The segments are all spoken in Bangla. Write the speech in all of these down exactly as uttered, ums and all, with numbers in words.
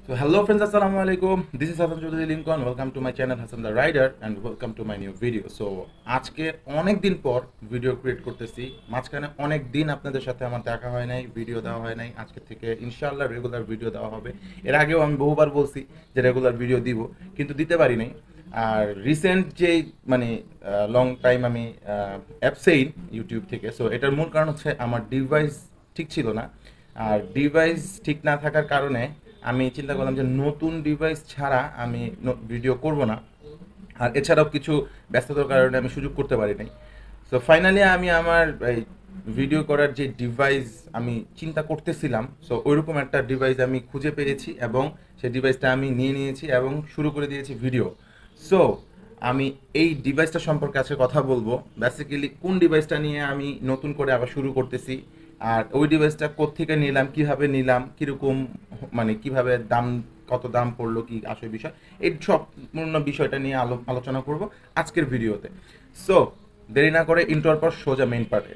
So hello friends, assalamu alaikum. This is Hassan Chaudhary Lincoln. Welcome to my channel Hassan the Rider and welcome to my new video. So আজকে অনেক দিন পর ভিডিও ক্রিয়েট করতেছি। মাঝখানে অনেক দিন আপনাদের সাথে আমার দেখা হয় নাই, ভিডিও দেওয়া হয় নাই। আজকে থেকে ইনশাআল্লাহ রেগুলার ভিডিও দেওয়া হবে। এর আগেও আমি বহুবার বলছি যে রেগুলার ভিডিও দিব, কিন্তু দিতে পারি নাই। আর রিসেন্ট যে মানে লং টাইম আমি অ্যাবসেইন ইউটিউব থেকে, সো এটার মূল কারণ হচ্ছে আমার ডিভাইস ঠিক ছিল না। আর ডিভাইস ঠিক না থাকার কারণে আমি চিন্তা করলাম যে নতুন ডিভাইস ছাড়া আমি ভিডিও করব না। আর এছাড়াও কিছু ব্যস্ততার কারণে আমি সুযোগ করতে পারি নাই। সো ফাইনালি আমি আমার এই ভিডিও করার যে ডিভাইস আমি চিন্তা করতেছিলাম, সো ওইরকম একটা ডিভাইস আমি খুঁজে পেয়েছি এবং সেই ডিভাইসটা আমি নিয়ে নিয়েছি এবং শুরু করে দিয়েছি ভিডিও। সো আমি এই ডিভাইসটা সম্পর্কে আজকে কথা বলবো। বেসিক্যালি কোন ডিভাইসটা নিয়ে আমি নতুন করে আবার শুরু করতেছি, আর ওই ডিভাইসটা কোত্থেকে নিলাম, কিভাবে নিলাম, কীরকম মানে কিভাবে দাম, কত দাম পড়লো, কি আসল বিষয়, এই সম্পূর্ণ বিষয়টা নিয়ে আলো আলোচনা করব আজকের ভিডিওতে। সো দেরি না করে ইন্ট্রোর পর সোজা মেইন পার্টে।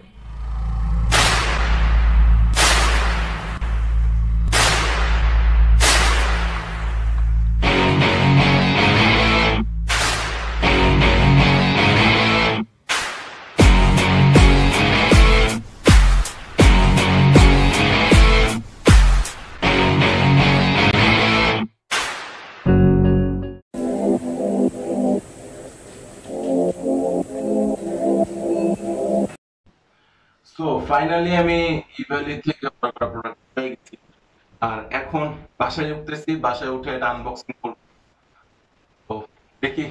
সো ফাইনালি আমি ইভ্যালি থেকে প্রোডাক্ট পেয়ে গেছি, আর এখন বাসায় উঠতেছি। বাসায় উঠে এটা আনবক্সিং করব। তো দেখি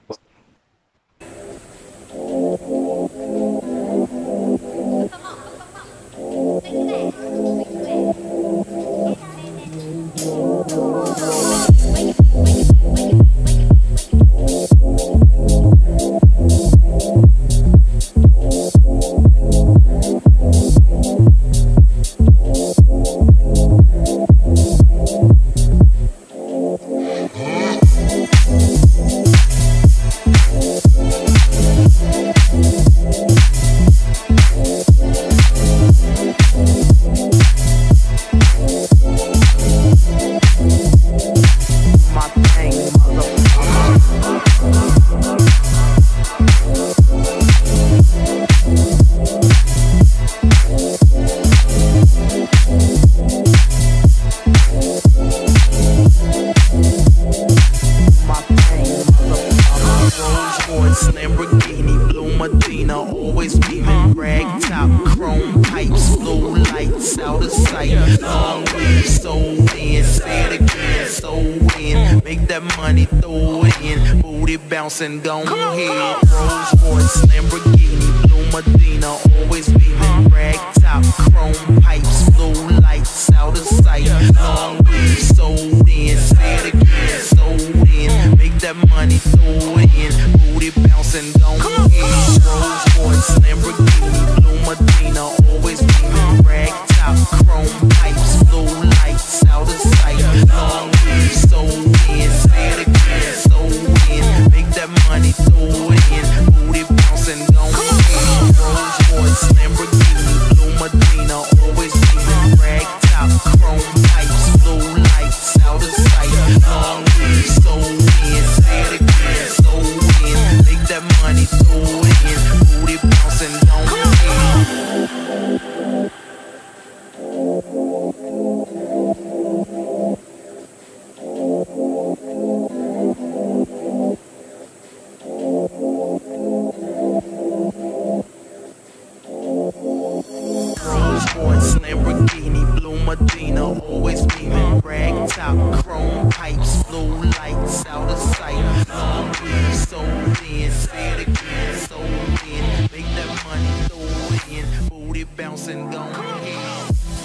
Lamborghini, blue Medina, always beaming, rag top, chrome pipes, blue lights out of sight. Long weed, so in, say it again, so in, make that money, throw it in, booty bouncing, gone ahead. Rolls Royce, Lamborghini, blue Medina, always beaming, rag top, chrome pipes, blue lights out of sight. Long weed, so in, say it again, so in, make that money, throw it in, booty bouncing, gone ahead. Rolls Royce, Lamborghini, blue Medina, always beaming, rag top, chrome pipes, blue lights out of sight. Long weed, so in, say it again, so in, make that money, throw it in, booty bouncing, gone ahead. Rolls Royce, Lamborghini, blue Medina, always beaming, rag top, chrome pipes, blue lights out of sight. Long weed, so in, say it again, so in, make that money, throw it in, booty bouncing, gone ahead. Rolls Royce, Lamborghini, blue Medina, always beaming, rag top, chrome pipes, blue lights out of sight. Long weed, so in, say it again, so in, make that money, throw it in, booty bouncing, gone ahead.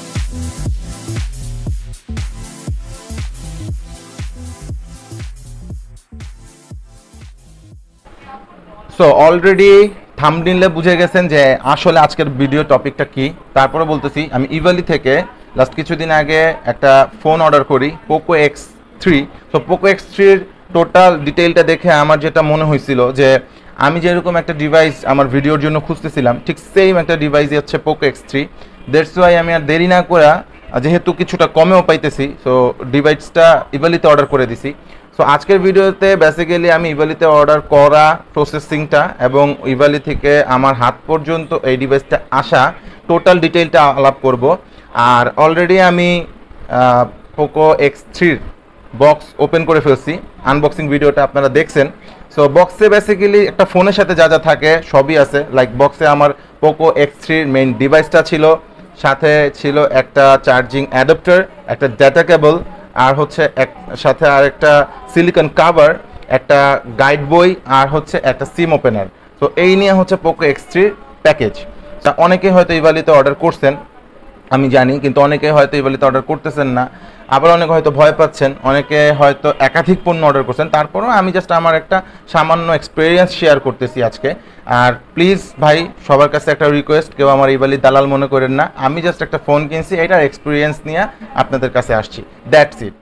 So already থাম্বনেইলে বুঝে গেছেন যে আসলে আজকের ভিডিও টপিকটা কি। তারপরে বলতেছি, আমি ইভালি থেকে লাস্ট কিছুদিন আগে একটা ফোন অর্ডার করি, Poco X three. So Poco X থ্রির টোটাল ডিটেইলটা দেখে আমার যেটা মনে হয়েছিল যে আমি যেরকম একটা ডিভাইস আমার ভিডিওর জন্য খুঁজতেছিলাম, ঠিক সেম একটা ডিভাইসই হচ্ছে Poco X three. That's why আমি আর দেরি না করে যেহেতু কিছুটা কমেও পাইতেছি, সো ডিভাইসটা ইভালিতে অর্ডার করে দিছি। সো আজকের ভিডিওতে বেসিক্যালি আমি ইভালিতে অর্ডার করা প্রসেসিংটা এবং ইভালি থেকে আমার হাত পর্যন্ত এই ডিভাইসটা আসা টোটাল ডিটেইলটা আলাপ করব। আর অলরেডি আমি পোকো এক্স থ্রির বক্স ওপেন করে ফেলছি, আনবক্সিং ভিডিওটা আপনারা দেখছেন। সো বক্সে বেসিক্যালি একটা ফোনের সাথে যা যা থাকে সবই আছে। লাইক বক্সে আমার পোকো এক্স থ্রির মেইন ডিভাইসটা ছিল, সাথে ছিল একটা চার্জিং অ্যাডাপ্টার, একটা ডেটা কেবল, আর হচ্ছে এক সাথে আর একটা সিলিকন কাভার, একটা গাইড বই, আর হচ্ছে একটা সিম ওপেনার। তো এই নিয়ে হচ্ছে পোকো এক্স থ্রির প্যাকেজ। তা অনেকে হয়তো ইভালিতে অর্ডার করছেন আমি জানি, কিন্তু অনেকে হয়তো ইভালিতে অর্ডার করতেছেন না, আবার অনেকে হয়তো ভয় পাচ্ছেন, অনেকে হয়তো একাধিক পণ্য অর্ডার করছেন। তারপরেও আমি জাস্ট আমার একটা সামান্য এক্সপিরিয়েন্স শেয়ার করতেছি আজকে। আর প্লিজ ভাই, সবার কাছে একটা রিকোয়েস্ট, কেউ আমার ইভালি দালাল মনে করেন না। আমি জাস্ট একটা ফোন কিনছি, এটার এক্সপিরিয়েন্স নিয়ে আপনাদের কাছে আসছি, that's it.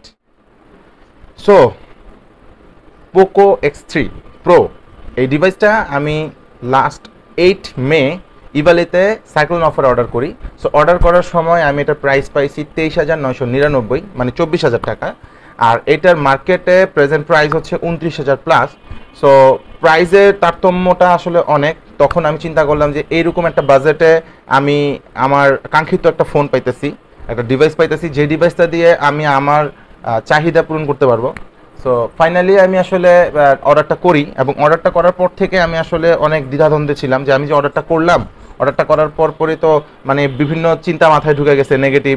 So Poco X three pro এই ডিভাইসটা আমি লাস্ট এইট মে ইভালিতে সাইক্লোন অফার অর্ডার করি। সো অর্ডার করার সময় আমি এটার প্রাইস পাইছি তেইশ হাজার নয়শো নিরানব্বই, মানে চব্বিশ হাজার টাকা। আর এটার মার্কেটে প্রেজেন্ট প্রাইস হচ্ছে উনত্রিশ হাজার প্লাস। সো প্রাইসের তারতম্যটা আসলে অনেক। তখন আমি চিন্তা করলাম যে এইরকম একটা বাজেটে আমি আমার কাঙ্ক্ষিত একটা ফোন পাইতেছি, একটা ডিভাইস পাইতেছি, যে ডিভাইসটা দিয়ে আমি আমার চাহিদা পূরণ করতে পারবো। সো ফাইনালি আমি আসলে অর্ডারটা করি, এবং অর্ডারটা করার পর থেকে আমি আসলে অনেক দ্বিধাদ্বন্দ্বে ছিলাম যে আমি যে অর্ডারটা করলাম, অর্ডারটা করার পর পরে তো মানে বিভিন্ন চিন্তা মাথায় ঢুকে গেছে নেগেটিভ,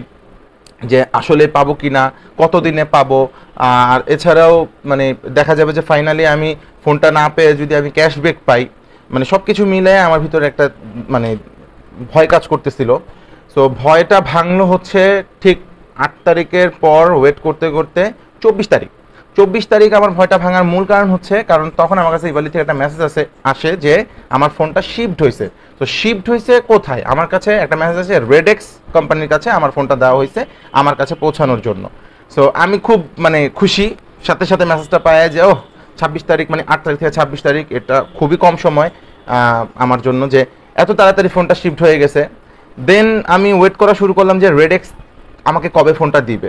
যে আসলে পাবো কি না, কতদিনে পাবো। আর এছাড়াও মানে দেখা যাবে যে ফাইনালি আমি ফোনটা না পেয়ে যদি আমি ক্যাশব্যাক পাই, মানে সব কিছু মিলে আমার ভিতরে একটা মানে ভয় কাজ করতেছিল। সো ভয়টা ভাঙলো হচ্ছে ঠিক আট তারিখের পর ওয়েট করতে করতে চব্বিশ তারিখ চব্বিশ তারিখ আমার ভয়টা ভাঙার মূল কারণ হচ্ছে, কারণ তখন আমার কাছে ইভালি থেকে একটা মেসেজ আসে আসে যে আমার ফোনটা শিফট হয়েছে। তো শিফট হয়েছে কোথায়? আমার কাছে একটা মেসেজ আছে রেডেক্স কোম্পানির কাছে আমার ফোনটা দেওয়া হয়েছে আমার কাছে পৌঁছানোর জন্য। সো আমি খুব মানে খুশি, সাথে সাথে মেসেজটা পায় যে ও ছাব্বিশ তারিখ মানে আট তারিখ থেকে ছাব্বিশ তারিখ, এটা খুবই কম সময় আমার জন্য যে এত তাড়াতাড়ি ফোনটা শিফট হয়ে গেছে। দেন আমি ওয়েট করা শুরু করলাম যে রেডেক্স আমাকে কবে ফোনটা দিবে।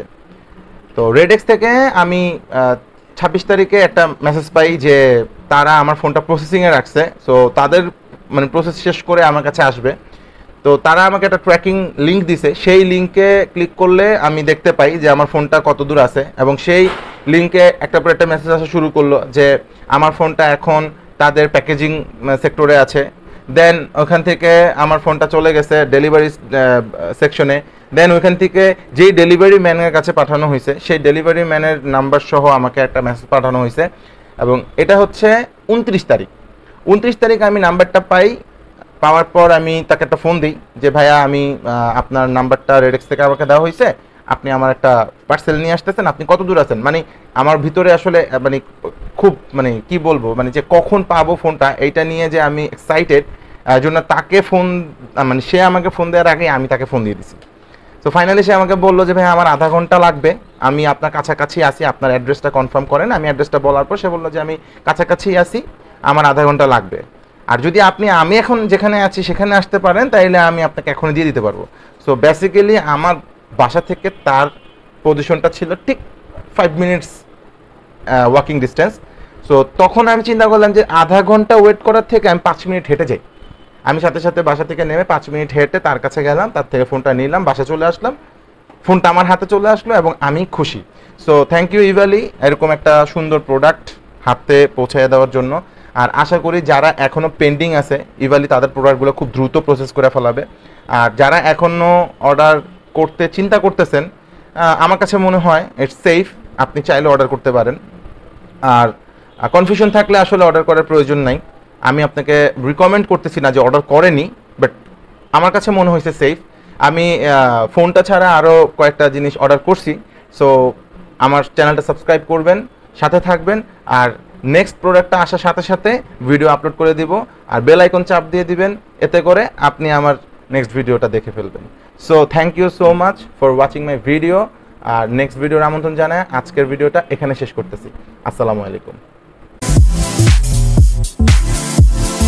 তো রেডেক্স থেকে আমি ছাব্বিশ তারিখে একটা মেসেজ পাই যে তারা আমার ফোনটা প্রসেসিংয়ে রাখছে, সো তাদের মানে প্রসেস শেষ করে আমার কাছে আসবে। তো তারা আমাকে একটা ট্র্যাকিং লিঙ্ক দিছে, সেই লিঙ্কে ক্লিক করলে আমি দেখতে পাই যে আমার ফোনটা কত দূর আছে, এবং সেই লিঙ্কে একটা পর একটা মেসেজ আসা শুরু করলো যে আমার ফোনটা এখন তাদের প্যাকেজিং সেক্টরে আছে। দেন ওখান থেকে আমার ফোনটা চলে গেছে ডেলিভারি সেকশনে। দেন ওইখান থেকে যেই ডেলিভারি ম্যানের কাছে পাঠানো হয়েছে সেই ডেলিভারি ম্যানের নাম্বার সহ আমাকে একটা মেসেজ পাঠানো হয়েছে, এবং এটা হচ্ছে উনত্রিশ তারিখ উনত্রিশ তারিখ আমি নাম্বারটা পাই। পাওয়ার পর আমি তাকে একটা ফোন দিই যে ভাইয়া আমি আপনার নাম্বারটা রেডেক্স থেকে আমাকে দেওয়া হয়েছে, আপনি আমার একটা পার্সেল নিয়ে আসতেছেন, আপনি কত দূর আছেন। মানে আমার ভিতরে আসলে মানে খুব মানে কি বলবো, মানে যে কখন পাবো ফোনটা এইটা নিয়ে যে আমি এক্সাইটেড জন্য তাকে ফোন মানে সে আমাকে ফোন দেওয়ার আগে আমি তাকে ফোন দিয়ে দিছি। তো ফাইনালি সে আমাকে বললো যে ভাই আমার আধা ঘন্টা লাগবে, আমি আপনার কাছাকাছি আসি, আপনার অ্যাড্রেসটা কনফার্ম করেন। আমি অ্যাড্রেসটা বলার পর সে বললো যে আমি কাছাকাছি আসি, আমার আধা ঘন্টা লাগবে, আর যদি আপনি আমি এখন যেখানে আছি সেখানে আসতে পারেন তাইলে আমি আপনাকে এখনই দিয়ে দিতে পারবো। সো বেসিক্যালি আমার বাসা থেকে তার পজিশনটা ছিল ঠিক five minutes walking distance. So তখন আমি চিন্তা করলাম যে আধা ঘন্টা ওয়েট করার থেকে আমি পাঁচ মিনিট হেঁটে যাই। আমি সাথে সাথে বাসা থেকে নেমে পাঁচ মিনিট হেঁটে তার কাছে গেলাম, তার থেকে ফোনটা নিলাম, বাসা চলে আসলাম, ফোনটা আমার হাতে চলে আসলো এবং আমি খুশি। সো থ্যাংক ইউ ইভালি এরকম একটা সুন্দর প্রোডাক্ট হাতে পৌঁছে দেওয়ার জন্য। আর আশা করি যারা এখনও পেন্ডিং আছে ইভালি তাদের প্রোডাক্টগুলো খুব দ্রুত প্রসেস করে ফেলাবে। আর যারা এখনও অর্ডার করতে চিন্তা করতেছেন, আমার কাছে মনে হয় ইটস সেফ, আপনি চাইলে অর্ডার করতে পারেন। আর কনফিউশন থাকলে আসলে অর্ডার করার প্রয়োজন নাই। আমি আপনাকে রিকমেন্ড করতেছি না যে অর্ডার করেনি, বাট আমার কাছে মনে হয়েছে সেফ। আমি ফোনটা ছাড়া আরও কয়েকটা জিনিস অর্ডার করছি। সো আমার চ্যানেলটা সাবস্ক্রাইব করবেন, সাথে থাকবেন, আর নেক্সট প্রোডাক্টটা আসার সাথে সাথে ভিডিও আপলোড করে দিব, আর বেল আইকন চাপ দিয়ে দিবেন, এতে করে আপনি আমার নেক্সট ভিডিওটা দেখে ফেলবেন। So thank you so much for watching my video. আর নেক্সট ভিডিওর আমন্ত্রণ জানায় আজকের ভিডিওটা এখানে শেষ করতেছি। আসসালামু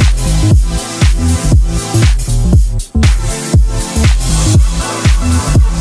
আলাইকুম।